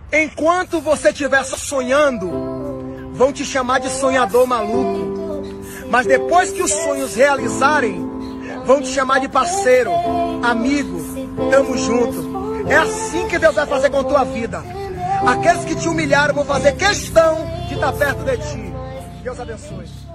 Enquanto você estiver sonhando, vão te chamar de sonhador maluco. Mas depois que os sonhos realizarem, vão te chamar de parceiro, amigo, tamo junto. É assim que Deus vai fazer com a tua vida. Aqueles que te humilharam vão fazer questão de estar perto de ti. Deus abençoe.